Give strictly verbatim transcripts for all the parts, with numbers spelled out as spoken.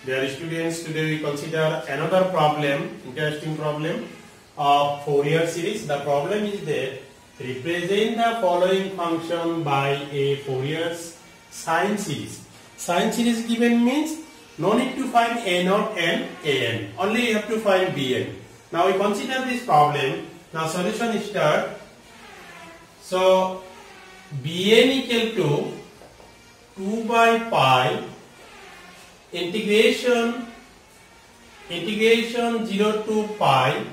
Dear students, today we consider another problem, interesting problem of Fourier series. The problem is that represent the following function by a Fourier sine series. Sine series given means no need to find a naught and an, only you have to find bn. Now we consider this problem. Now solution is start. So bn equal to two by pi integration integration zero to pi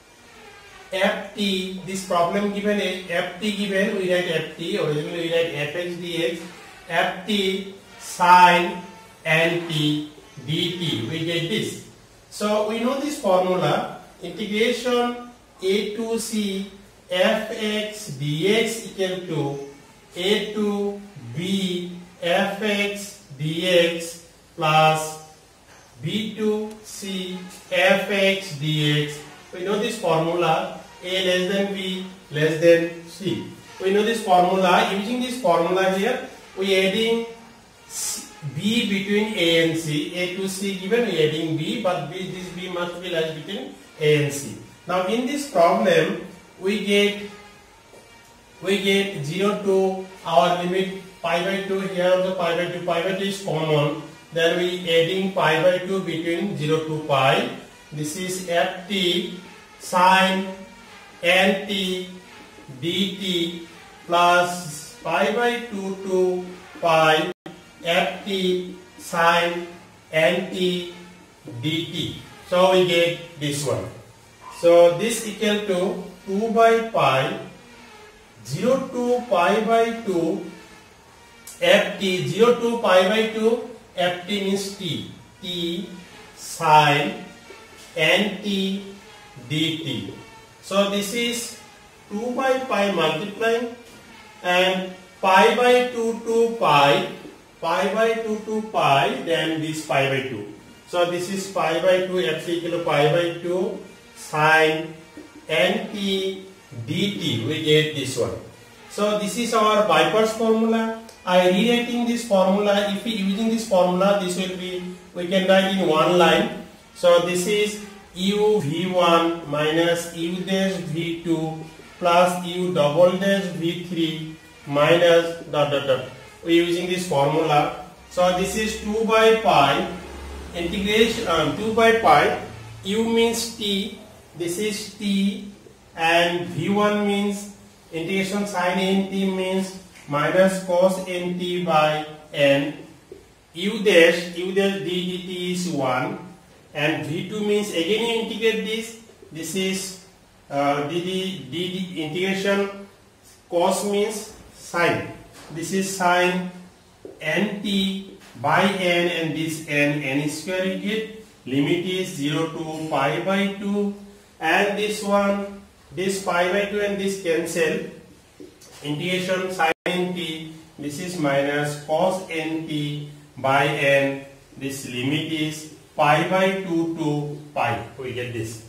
ft. This problem given is ft given, we write ft, originally we write fx dx, ft sine nt dt, we get this. So we know this formula, integration a to c fx dx equal to a to b fx dx plus b to c fx dx. We know this formula, a less than b less than c. We know this formula. Using this formula here, we adding b between a and c. A to c given, we adding b, but b, this b must be less between a and c. Now in this problem, we get we get zero to our limit pi by two. Here also pi by two. Pi by two is common. Then we adding pi by two between zero to pi. This is ft sine nt dt plus pi by two to pi ft sine nt dt. So we get this one. So this equal to two by pi zero to pi by two ft, zero to pi by two ft means t, t sine nt dt. So this is two by pi multiplying and pi by two to pi, pi by two to pi, then this pi by two. So this is pi by two, ft equal to pi by two sine nt dt, we get this one. So this is our bypass formula. I rewriting this formula. If we using this formula, this will be, we can write in one line. So this is u v one minus u dash v two plus u double dash v three minus dot dot dot. We using this formula. So this is two by pi integration um, two by pi, u means t, this is t, and v one means integration sine nt means minus cos nt by n, u dash u dash d dt is one, and v two means again you integrate this, this is uh, dd, dd integration cos means sine, this is sine nt by n, and this n, n square you get, limit is zero to pi by two, and this one, this pi by two and this cancel, integration sine nt, this is minus cos nt by n, this limit is pi by two to pi, we get this.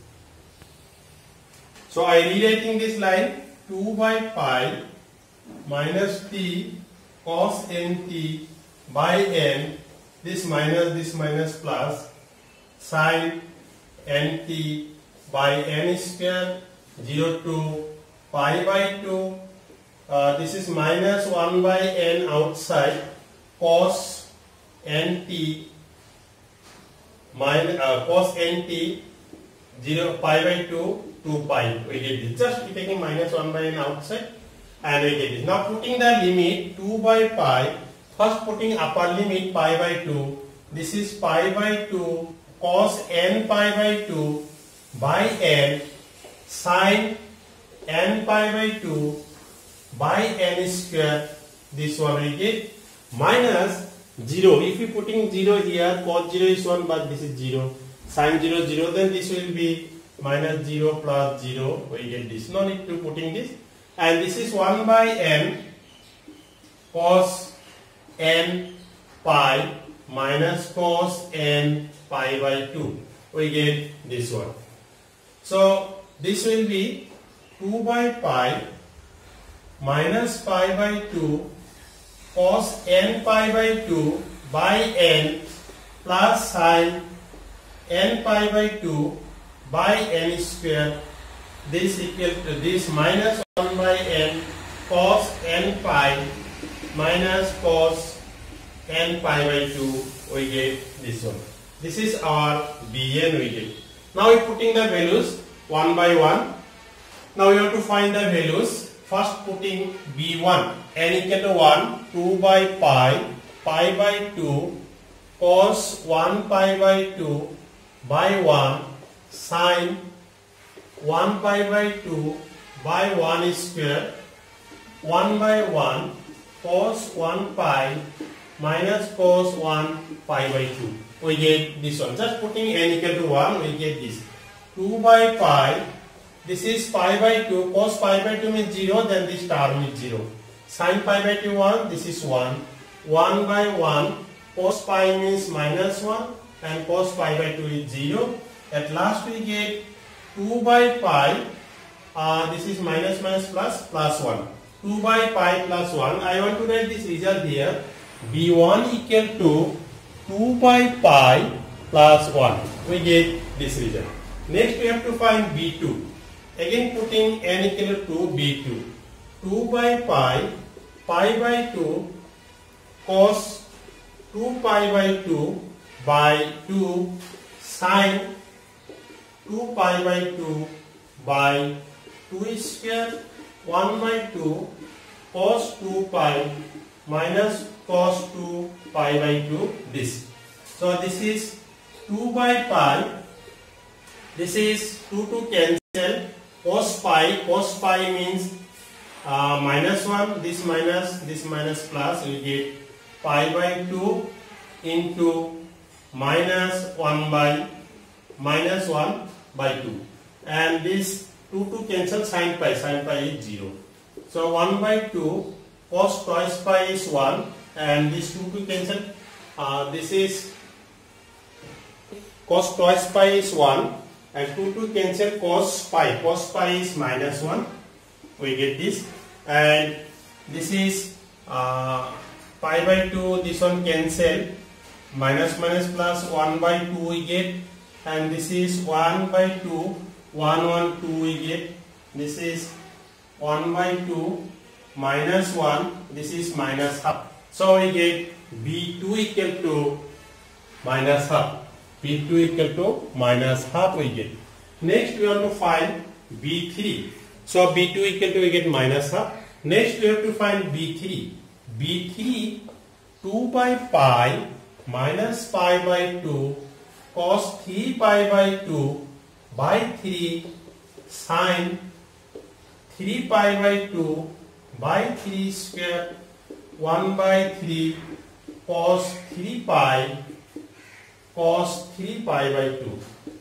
So I rewriting this line, two by pi minus t cos nt by n, this minus this minus plus sine nt by n square, zero to pi by two, uh, this is minus one by n outside, cos nt minus uh, cos nt zero pi by two to pi, we get this. Just we taking minus one by n outside and we get this. Now putting the limit two by pi, first putting upper limit pi by two, this is pi by two cos n pi by two by n sine n pi by two by n square, this one we get, minus zero. If you putting zero here, cos zero is one, but this is zero, sine zero zero, then this will be minus zero plus zero, we get this. No need to putting this, and this is one by n cos n pi minus cos n pi by two, we get this one. So this will be two by pi minus pi by two cos n pi by two by n plus sine n pi by two by n square. This equal to this minus one by n cos n pi minus cos n pi by two. We get this one. This is our Bn we get. Now we putting the values one by one. Now we have to find the values. First putting B one, n equal to one, two by pi, pi by two, cos one pi by two by one, sine one pi by two by one square, one by one, cos one pi minus cos one pi by two. We get this one. Just putting n equal to one, we get this. two by pi. This is pi by two, cos pi by two means zero, then this term is zero. Sin pi by two, one, this is one. one by one, cos pi means minus one, and cos pi by two is zero. At last we get two by pi, uh, this is minus minus plus, plus one. two by pi plus one, I want to write this result here. B one equal to two by pi plus one. We get this result. Next we have to find B two. Again putting n equal to B two. two by pi, pi by two, cos two pi by two by two, sine two pi by two by two square, one by two, cos two pi minus cos two pi by two, this. So this is two by pi, this is two to cancel, cos pi, cos pi means uh, minus one, this minus, this minus plus, we get pi by two into minus one by minus one by two, and this two to cancel, sin pi, sin pi is zero. So one by two, cos twice pi is one, and this two to cancel, uh, this is cos twice pi is one, and two to cancel, cos pi, cos pi is minus one, we get this, and this is uh, pi by two, this one cancel, minus minus plus one by two we get, and this is one by two, one one two we get, this is one by two, minus one, this is minus half. So we get B two equal to minus half. B two equal to minus half we get. Next we want to find B three. So B two equal to we get minus half. Next we have to find B three. B three, two by pi minus pi by two cos three pi by two by three sine three pi by two by three square one by three cos three pi cos three pi by two.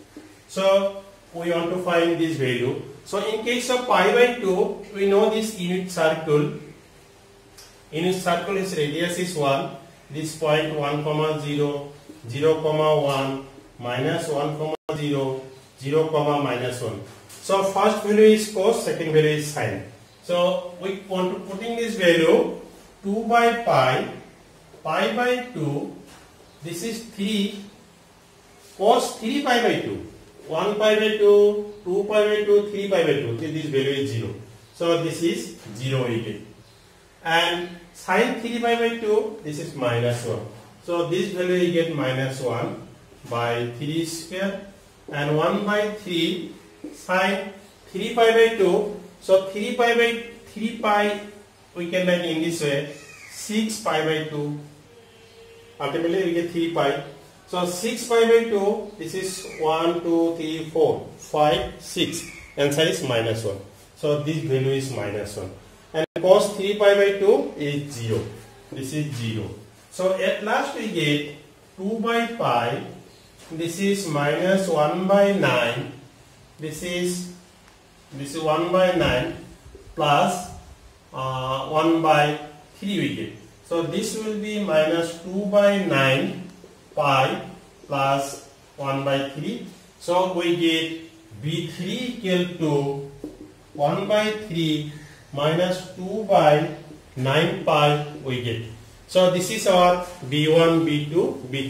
So we want to find this value. So in case of pi by two, we know this unit circle. Unit circle is radius is one. This point one comma zero, zero comma one, minus one comma zero, zero comma minus one. So first value is cos, second value is sine. So we want to put in this value two by pi, pi by two. This is three cos three pi by two. one pi by two, two pi by two, three pi by two. This value is zero. So this is zero we get. And sine three pi by two, this is minus one. So this value you get minus one by three square, and one by three sine three pi by two. So three pi by three pi we can write in this way, six pi by two. Ultimately we get three pi. So six pi by two, this is one, two, three, four, five, six. Answer is minus one. So this value is minus one. And cos three pi by two is zero. This is zero. So at last we get two by pi. This is minus one by nine. This is this is one by nine plus uh, one by three we get. So this will be minus two by nine pi plus one by three. So we get B three equal to one by three minus two by nine pi we get. So this is our B one, B two, B three.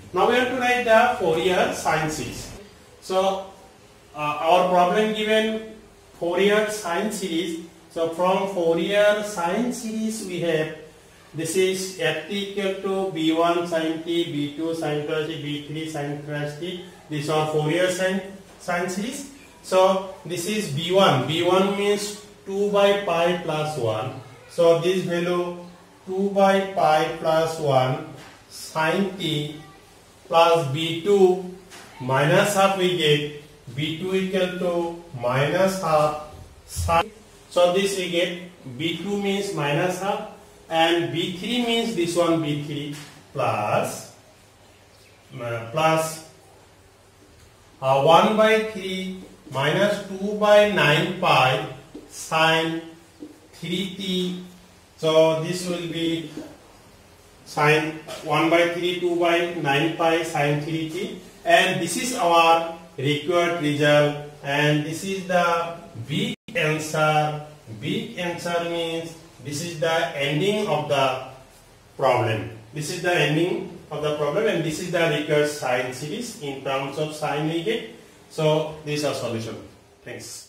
Now we have to write the Fourier sine series. So uh, our problem given Fourier sine series. So from Fourier sine series we have, this is ft equal to b one sin t, b two sin cos t, b three sin cos t. These are Fourier sine sine series. So this is b one. b one means two by pi plus one. So this value two by pi plus one sin t plus b two minus half we get, b two equal to minus half sin. So this we get b two means minus half and b three means this one b three plus uh, plus uh, one by three minus two by nine pi sin three t. So this will be sin one by three, two by nine pi sin three t, and this is our required result, and this is the big answer. Big answer means this is the ending of the problem. This is the ending of the problem, and this is the required sine series in terms of sine we get. So this is our solution. Thanks.